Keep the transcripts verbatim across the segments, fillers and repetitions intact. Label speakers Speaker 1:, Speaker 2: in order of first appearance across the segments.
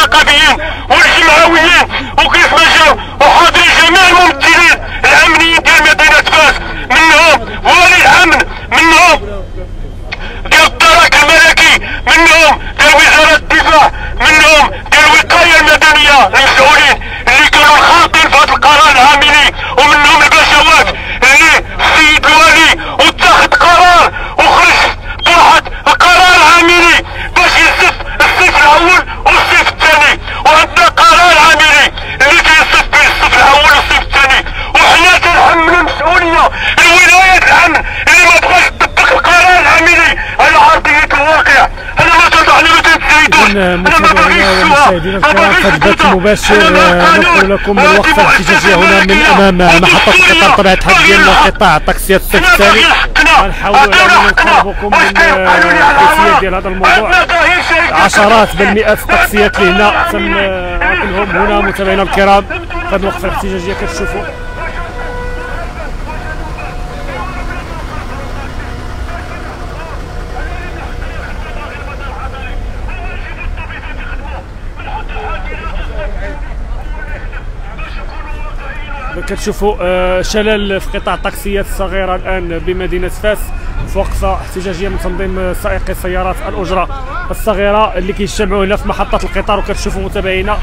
Speaker 1: النقابيين والجمعويين وكيف ما جاو وحاضرين جميع الممثلين الامنيين ديال مدينه فاس، منهم ولي الامن، منهم ديال الدرك الملكي، منهم ديال وزاره الدفاع، منهم ديال الوقايه المدنيه المسؤولين اللي كانوا خاطين في هذا القرار العاملي، ومنهم البشوات اللي السيد الوالي واتخذ قرار وخرج بواحد القرار عاملي باش يصف الصف الاول والصف الثاني، وهذا قرار عاملي اللي كيصف بين الصف الاول والصف الثاني، وحنا كنحملوا المسؤوليه الولايات الامن اللي ما بغاش تطبق القرار العاملي على ارضيه الواقع. انا ما تنصحني ما تزايدوش، انا ما باغيش
Speaker 2: مشاهدينا الكرام في بث مباشر نقول لكم الوقفه الاحتجاجيه هنا من امام محطه القطار طبيعه الحال ديال قطاع التاكسيات الصف الثاني. غنحاولوا اننا نقربكم من الحيثيات ديال هذا الموضوع. عشرات بل مئات التاكسيات اللي هنا تم عطلهم هنا متابعينا الكرام في هذه الوقفه الاحتجاجيه كتشوفوا. كتشوفوا شلل في قطاع التاكسيات الصغيره الان بمدينه فاس في وقفه احتجاجيه من تنظيم سائقي سيارات الاجره الصغيره اللي كيجتمعوا هنا في محطه القطار. وكتشوفوا متابعينا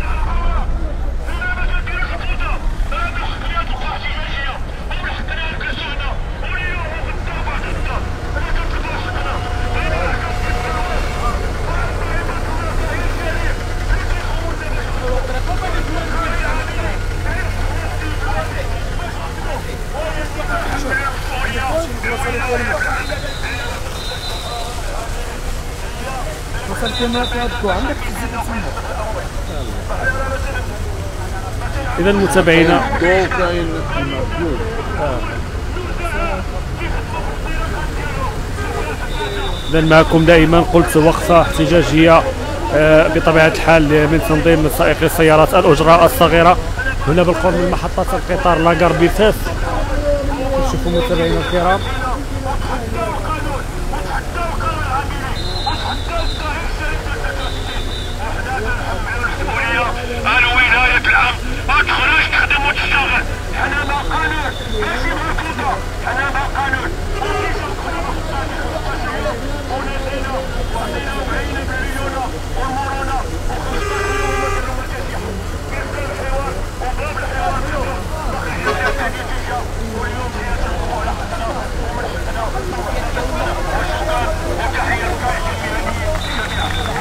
Speaker 2: إذا متابعينا إذا معكم دائما قلت وقفة احتجاجية بطبيعة الحال من تنظيم سائقي السيارات الأجرة الصغيرة هنا بالقرب من محطة القطار لاكار بفاس. شوفوا متابعينا الكرام
Speaker 1: الولاية العام ما تخرج تخدم وتشتغل، حنا ما قانون ماشي مركوزة، حنا ما قانون ونسينا وعطينا وعينا بالليونة والمرونة كيف الحوار وباب الحوار باقي النتيجة واليوم سيتفقوا على حقنا ومن حقنا والشكر وتحية القائد المهنيين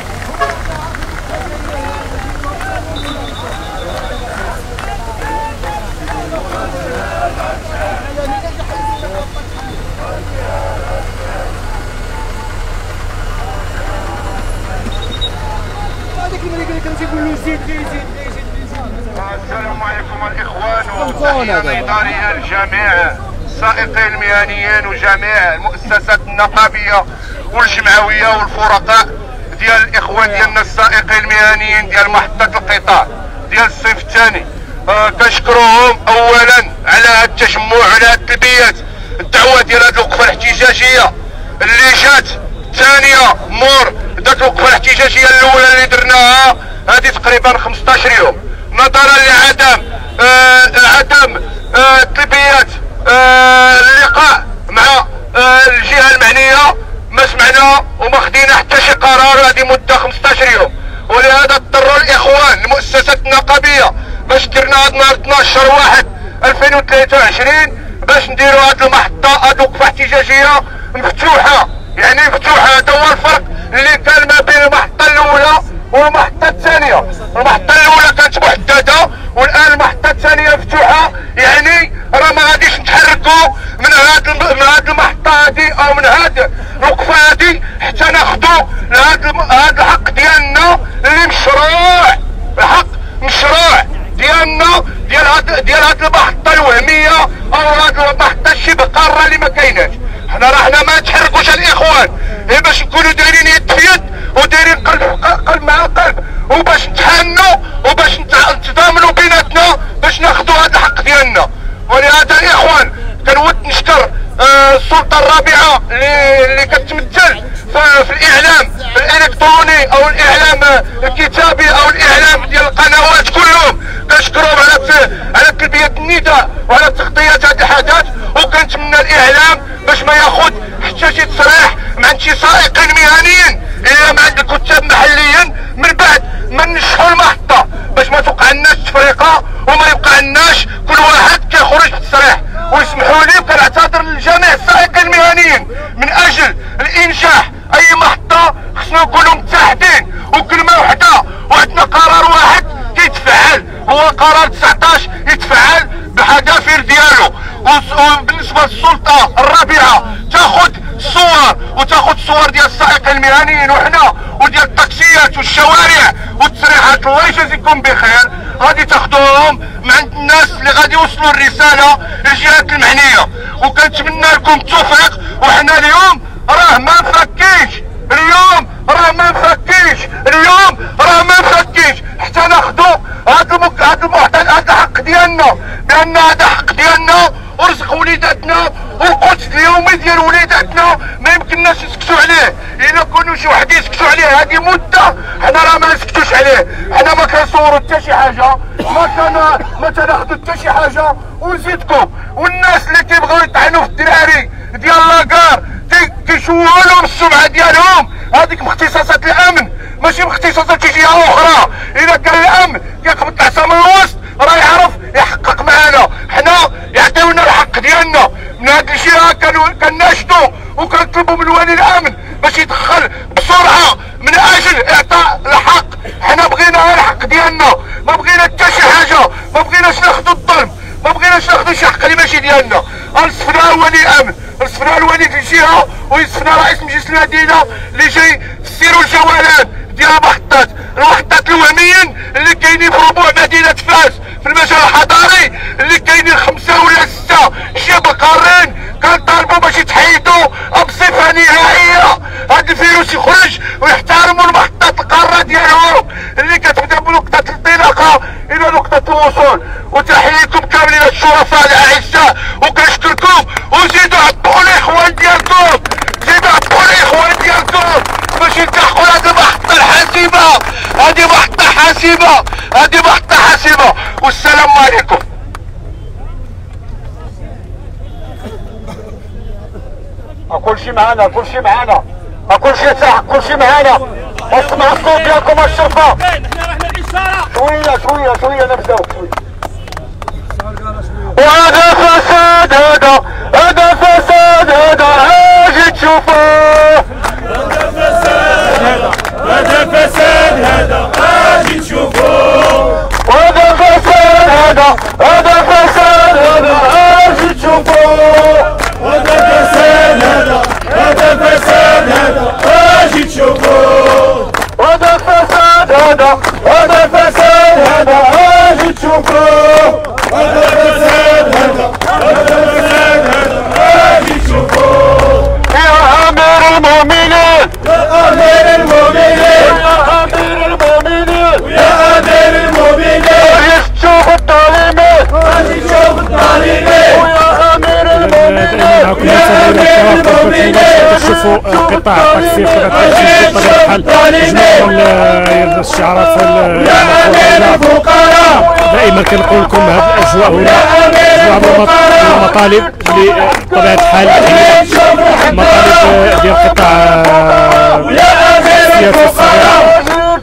Speaker 1: السلام عليكم الاخوان وتحيه الاداريه لجميع السائقين المهنيين وجميع المؤسسات النقابيه والجمعويه والفرقاء ديال الاخوان ديالنا السائقين المهنيين ديال محطه القطار ديال الصيف الثاني. أه كنشكروهم اولا على هذا التجمع وعلى هذه التلبيات الدعوه ديال هذه الوقفه الاحتجاجيه اللي جات ثانيه مور ذات الوقفه الاحتجاجيه الاولى اللي درناها هذه تقريبا خمسطاش يوم، نظرا لعدم آه عدم آه تلبيات آه اللقاء مع آه الجهه المعنيه ما سمعنا وما خدينا حتى شي قرار هذه مده خمسطاش يوم. ولهذا اضطر الاخوان المؤسسات النقابيه باش درنا هذا النهار اثناش واحد ألفين وثلاثة وعشرين باش نديروا هذه المحطه هذه وقفه احتجاجيه مفتوحه، يعني مفتوحه. هذا هو الفرق اللي كان ما بين المحطه الاولى والمحطه الثانيه. المحطه الاولى كانت محدده والان المحطه الثانيه مفتوحه، يعني راه ما غاديش نتحركوا من هذه من هذه المحطه هذه او من هذه الوقفه هذه حتى ناخذوا هذا هذا الحق ديالنا اللي مشروع، الحق مشروع ديالنا ديال هاد ديال هاد المحطه الوهميه او هاد المحطه شبه قاره اللي ما كايناش. حنا راه حنا ما نتحركوش الاخوان غير باش نكونوا دايرين يد في يد ودايرين قلب قلب مع قلب وباش نتحنوا وباش نتضامنوا بيناتنا باش ناخذوا هذا الحق ديالنا. ولهذا الاخوان كنود نشكر آه السلطه الرابعه اللي اللي كتمثل في الاعلام الالكتروني او الاعلام الكتابي او النداء وعلى تغطيه هذا الحدث، وكنتمنى الاعلام باش ما ياخذ حتى شي تصريح مع شي سائقين مهنيين الا مع الكتاب محليا من بعد ما نشحوا المحطه، باش ما توقع لناش تفرقه وما يبقى لناش كل واحد كيخرج بتصريح. ويسمحوا لي وكنعتذر لجميع السائقين المهنيين من اجل الانجاح اي محطه خصنا نكونوا متحدين وكلمه وحده، وعندنا قرار واحد كيتفعل هو قرار تسعطاش يتفعل بحذافير ديالو. وبالنسبه للسلطه الرابعه تاخذ الصور وتاخذ الصور ديال السائقين المهنيين وحنا وديال التاكسيات والشوارع والتصريحات، الله يجازيكم بخير، غادي تاخذوهم مع الناس اللي غادي يوصلوا الرساله للجهات المعنيه. وكنتمنى لكم التوفيق، وحنا اليوم راه ما مفكيش، اليوم راه ما مفكيش، اليوم راه ما مفكيش حتى ناخذوا هذا المحتل، هذا الحق ديالنا، بان هذا حق ديالنا ورزق وليداتنا والقدس اليومي ديال وليداتنا ما يمكنناش نسكتوا عليه. الا كانوا شي واحد يسكتوا عليه هذه مده، حنا راه ما نسكتوش عليه، حنا ما كنصوروا حتى شي حاجه، ما كان ما تناخذوا حتى شي حاجه. ونزيدكم والناس اللي كيبغيو يطعنوا في الدراري ديال لاكار كيشوهوا لهم السمعه ديالهم، هذيك من اختصاصات الامن ماشي من اختصاصات شي جهه اخرى. اذا كان الامن كيقبض العصا من الوسط راه يعرف يحقق معنا، حنا يعطيونا الحق ديالنا. من هاد الجهه كانوا كناشدوا وكنطلبوا من ولي الامن باش يدخل بسرعه من اجل اعطاء الحق. حنا بغينا الحق ديالنا، ما بغينا حتى شي حاجه، ما بغيناش ناخذوا الظلم، ما بغيناش ناخذوا شي حق اللي ماشي ديالنا. نصفنا ولي الامن، نصفنا الولي الجهه، ويصفنا رئيس مجلس المدينه اللي جاي في السير والجولان ديال المحطات، المحطات الوهميين اللي كاينين في ربوع مدينه فاس في المجال الحضاري، اللي كاينين خمسه ولا سته شبه قارين. كنطالبوا باش يتحيدوا بصفه نهائيه، هذا الفيروس يخرج ويحترموا المحطات القاره ديالهم اللي كتبدا من نقطه الانطلاقه الى نقطه الوصول. وتحييكم كاملين الشرفاء الاعزاء وكنشكركم، وزيدوا عطوا الاخوان ديالكم، زيدوا عطوا الاخوان ديالكم باش يلتحقوا هذه المحطه الحاسمه، هذه محطه حاسمه، هذه محطه حاسمه. والسلام عليكم. كل شيء معانا، كل شيء معانا، كل شيء صح، كل شيء معانا. اسمعوا الصوت ديالكم الشرفه. شويه شويه شويه نبداو شويه. وهذا فساد، هذا هذا فساد، هذا اجي تشوفوه.
Speaker 3: هذا فساد، هذا هذا فساد، هذا اجي تشوفوه.
Speaker 1: وهذا فساد، هذا هذا فساد، هذا اجي تشوفوه.
Speaker 3: هذا فساد، هذا هذا فساد، هذا اجي تشوفوه.
Speaker 1: وهذا فساد، هذا هذا فساد، هذا اجي تشوفوه.
Speaker 3: هذا فساد، هذا هذا فساد، هذا اجي تشوفوه.
Speaker 1: يا امير المؤمنين،
Speaker 3: يا امير المؤمنين،
Speaker 1: يا امير المؤمنين،
Speaker 3: يا امير المؤمنين،
Speaker 1: اجي تشوف الظالمين،
Speaker 3: اجي تشوف الظالمين.
Speaker 1: ويا امير المؤمنين،
Speaker 2: تشوفوا قطاع التاكسي قطاع التاكسي بطبيعه الحال جمعوا الشعارات دائما كنقول لكم هذه الاجواء هنا اجواء المطالب اللي بطبيعه الحال المطالب ديال قطاع التاكسيات الصغيره.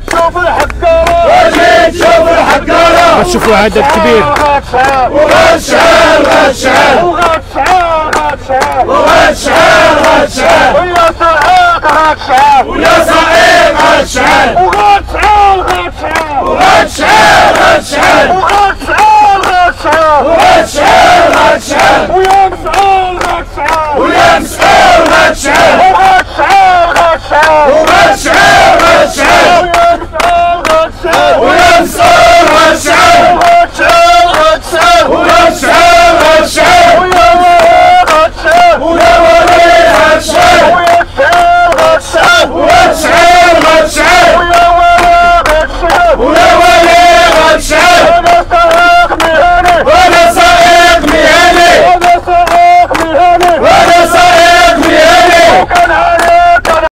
Speaker 2: غتشوفوا عدد كبير
Speaker 3: وغتشعل غتشعل
Speaker 1: وغتشعل غتشعل
Speaker 3: وغتشعل غتشعل
Speaker 1: ويا سعيد غتشعل
Speaker 3: ويا سعيد غتشعل
Speaker 1: وغتشعل غتشعل
Speaker 3: وغتشعل غتشعل
Speaker 1: وغتشعل غتشعل
Speaker 3: وغتشعل غتشعل
Speaker 1: ويا مسعود غتشعل
Speaker 3: ويا مسعود غتشعل
Speaker 1: وغتشعل